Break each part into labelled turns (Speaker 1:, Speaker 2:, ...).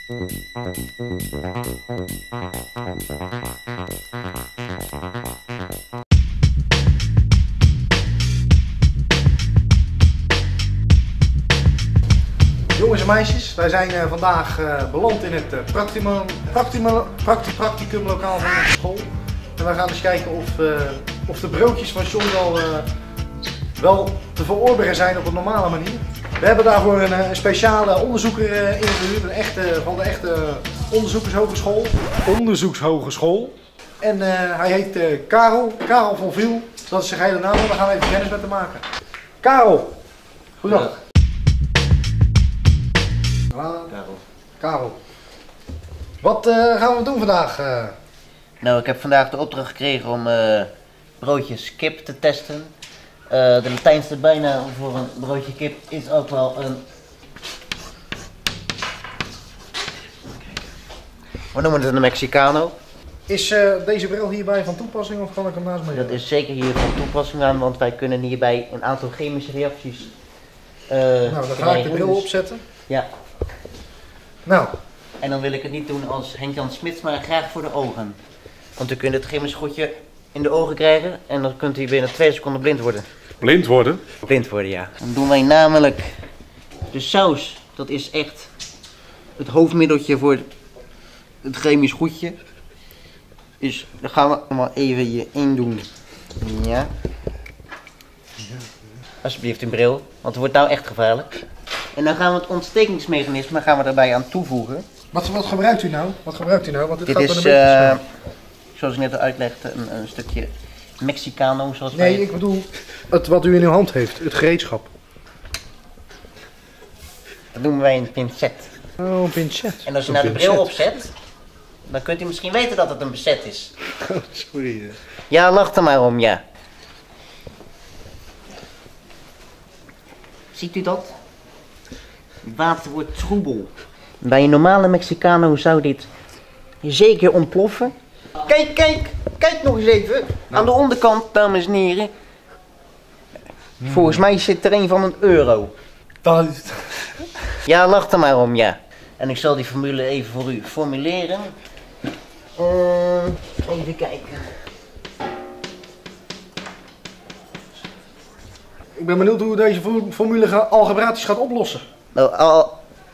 Speaker 1: Jongens en meisjes, wij zijn vandaag beland in het practicum lokaal van de school. En wij gaan eens kijken of de broodjes van John wel te verorberen zijn op een normale manier. We hebben daarvoor een speciale onderzoeker ingehuurd, van de echte onderzoekshogeschool. En hij heet Karel van Viel, dat is zijn hele naam, en we gaan even kennis met hem maken. Karel, goedendag. Karel. Wat gaan we doen vandaag?
Speaker 2: Nou, ik heb vandaag de opdracht gekregen om broodjes kip te testen. De Latijnse bijnaam voor een broodje kip is ook wel een... We noemen het een Mexicano.
Speaker 1: Is deze bril hierbij van toepassing of kan ik hem naast me?
Speaker 2: Dat is zeker hier van toepassing aan, want wij kunnen hierbij een aantal chemische reacties
Speaker 1: nou, dan ga ik de bril opzetten.
Speaker 2: Ja.
Speaker 1: Nou.
Speaker 2: En dan wil ik het niet doen als Henk-Jan Smits, maar graag voor de ogen. Want u kunt het chemisch goedje in de ogen krijgen en dan kunt u binnen 2 seconden blind worden.
Speaker 3: Blind worden?
Speaker 2: Blind worden, ja. Dan doen wij namelijk de saus. Dat is echt het hoofdmiddeltje voor het chemisch goedje. Dus dan gaan we allemaal even hierin doen. Ja. Alsjeblieft een bril, want het wordt nou echt gevaarlijk. En dan gaan we het ontstekingsmechanisme daarbij aan toevoegen.
Speaker 1: Wat gebruikt u nou? Want dit gaat
Speaker 2: is,
Speaker 1: wel een beetje
Speaker 2: zoals ik net al uitlegde, een stukje Mexicano. Zoals
Speaker 1: nee, ik bedoel het wat u in uw hand heeft, het gereedschap.
Speaker 2: Dat noemen wij een pincet.
Speaker 1: Oh, een pincet.
Speaker 2: En als je nou de bril opzet, dan kunt u misschien weten dat het een pincet is.
Speaker 1: Oh, sorry.
Speaker 2: Ja, lach er maar om, ja. Ziet u dat? Het water wordt troebel. Bij een normale Mexicano zou dit zeker ontploffen. Kijk nog eens even. Nou. Aan de onderkant, dames en heren. Volgens mij zit er een van €1. Ja, lach er maar om, ja. En ik zal die formule even voor u formuleren. Even kijken.
Speaker 1: Ik ben benieuwd hoe u deze formule algebraisch gaat oplossen.
Speaker 2: Nou,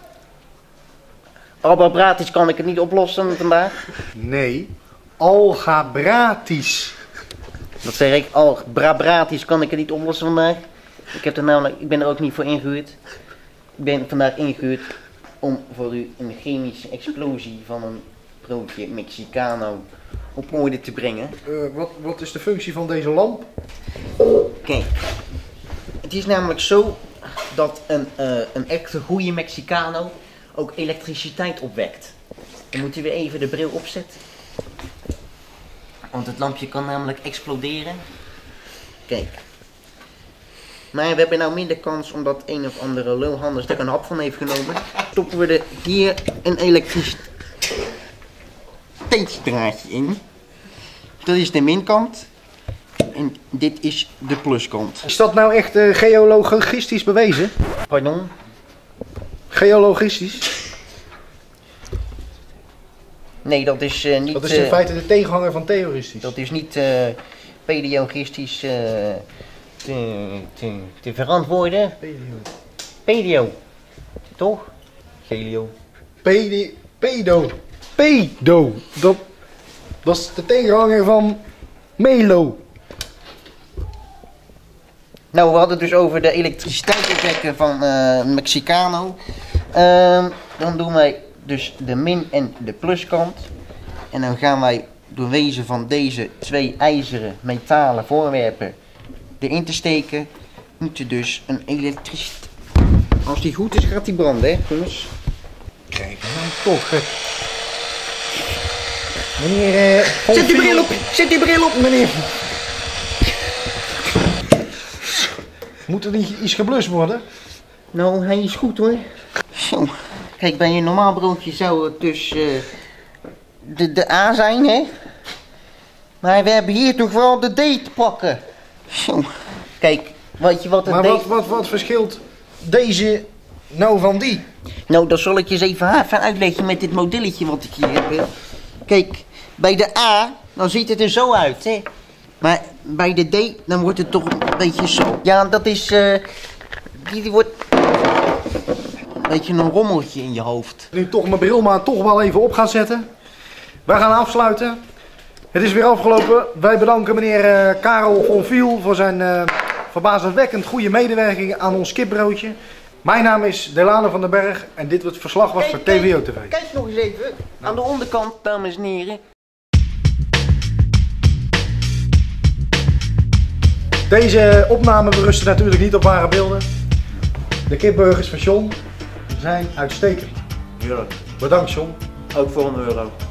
Speaker 2: algebraisch kan ik het niet oplossen vandaag.
Speaker 1: Nee, algebraisch.
Speaker 2: Dat zeg ik, algebraisch kan ik het niet oplossen vandaag. Ik ben er ook niet voor ingehuurd. Ik ben vandaag ingehuurd om voor u een chemische explosie van een broodje Mexicano op orde te brengen.
Speaker 1: Wat is de functie van deze lamp?
Speaker 2: Kijk, het is namelijk zo dat een echte goede Mexicano ook elektriciteit opwekt. Dan moet u weer even de bril opzetten. Want het lampje kan namelijk exploderen. Kijk. Maar we hebben nou minder kans omdat een of andere lulhanders er een hap van heeft genomen. Stoppen we er hier een elektriciteitsdraadje in. Dat is de minkant. En dit is de pluskant.
Speaker 1: Is dat nou echt geologistisch bewezen?
Speaker 2: Pardon?
Speaker 1: Geologistisch?
Speaker 2: Nee, dat is niet...
Speaker 1: Dat is in feite de tegenhanger van theoristisch.
Speaker 2: Dat is niet pedagogistisch te verantwoorden. Pedio. Toch? Gelio.
Speaker 1: Pedo. Dat is de tegenhanger van Melo.
Speaker 2: Nou, we hadden het dus over de elektriciteitsopwekken van Mexicano. Dan doen wij dus de min- en de pluskant. En dan gaan wij door wezen van deze 2 ijzeren metalen voorwerpen erin te steken, moet je dus een elektriciteit... Als die goed is, gaat die branden, hè, jongens?
Speaker 1: Kijk, nou toch, hè. Meneer...
Speaker 2: Zet die bril op! Zet die bril op, meneer!
Speaker 1: Moet er niet iets geblust worden?
Speaker 2: Nou, hij is goed, hoor. Zo. Kijk, bij een normaal broodje zou het dus de A zijn, hè? Maar we hebben hier toch vooral de D te pakken. Zo. Kijk, weet je wat het
Speaker 1: maar wat verschilt deze Nou, van die.
Speaker 2: Nou, dan zal ik je eens even uitleggen met dit modelletje wat ik hier heb. Kijk, bij de A, dan ziet het er zo uit, hè. Maar bij de D, dan wordt het toch een beetje zo. Ja, dat is, die wordt een beetje een rommeltje in je hoofd.
Speaker 1: Nu toch mijn bril maar toch wel even op gaan zetten. Wij gaan afsluiten. Het is weer afgelopen. Wij bedanken meneer Karel von Viel voor zijn verbazingwekkend goede medewerking aan ons kipbroodje. Mijn naam is Delano van den Berg en dit wordt het verslag was voor TVO TV.
Speaker 2: Kijk nog eens even, aan de onderkant, dames en heren.
Speaker 1: Deze opname berusten natuurlijk niet op ware beelden. De kipburgers van John zijn uitstekend.
Speaker 2: Heerlijk.
Speaker 1: Bedankt John.
Speaker 2: Ook voor €1.